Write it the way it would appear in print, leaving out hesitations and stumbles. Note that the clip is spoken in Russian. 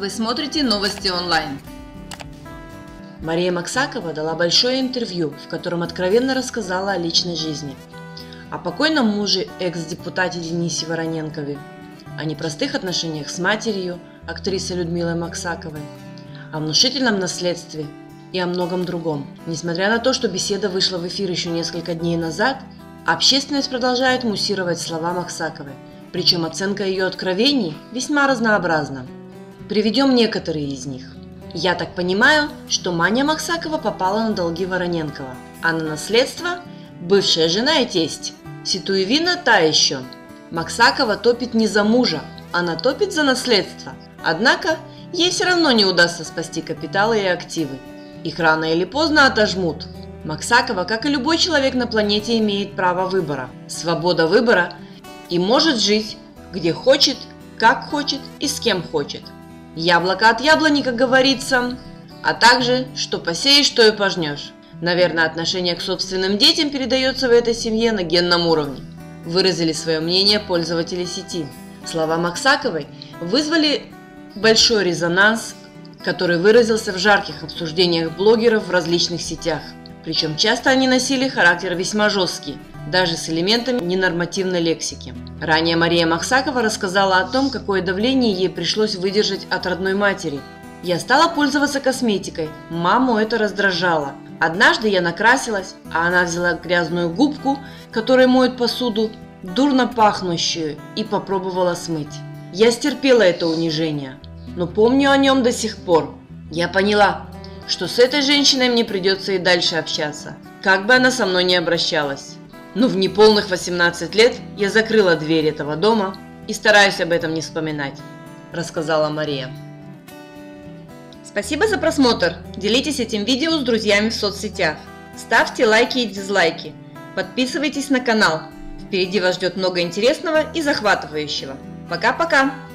Вы смотрите новости онлайн. Мария Максакова дала большое интервью, в котором откровенно рассказала о личной жизни, о покойном муже экс-депутате Денисе Вороненкове, о непростых отношениях с матерью, актрисой Людмилой Максаковой, о внушительном наследстве и о многом другом. Несмотря на то, что беседа вышла в эфир еще несколько дней назад, общественность продолжает муссировать слова Максаковой, причем оценка ее откровений весьма разнообразна. Приведем некоторые из них. Я так понимаю, что Маня Максакова попала на долги Вороненкова, а на наследство – бывшая жена и тесть. Ситуевина та еще. Максакова топит не за мужа, она топит за наследство. Однако ей все равно не удастся спасти капиталы и активы. Их рано или поздно отожмут. Максакова, как и любой человек на планете, имеет право выбора. Свобода выбора и может жить, где хочет, как хочет и с кем хочет. Яблоко от яблони, как говорится, а также, что посеешь, то и пожнешь. Наверное, отношение к собственным детям передается в этой семье на генном уровне. Выразили свое мнение пользователи сети. Слова Максаковой вызвали большой резонанс, который выразился в жарких обсуждениях блогеров в различных сетях. Причем часто они носили характер весьма жесткий, даже с элементами ненормативной лексики. Ранее Мария Максакова рассказала о том, какое давление ей пришлось выдержать от родной матери. «Я стала пользоваться косметикой. Маму это раздражало. Однажды я накрасилась, а она взяла грязную губку, которой моют посуду, дурно пахнущую, и попробовала смыть. Я стерпела это унижение, но помню о нем до сих пор. Я поняла, что с этой женщиной мне придется и дальше общаться, как бы она со мной ни обращалась. Но в неполных 18 лет я закрыла дверь этого дома и стараюсь об этом не вспоминать», – рассказала Мария. Спасибо за просмотр. Делитесь этим видео с друзьями в соцсетях. Ставьте лайки и дизлайки. Подписывайтесь на канал. Впереди вас ждет много интересного и захватывающего. Пока-пока!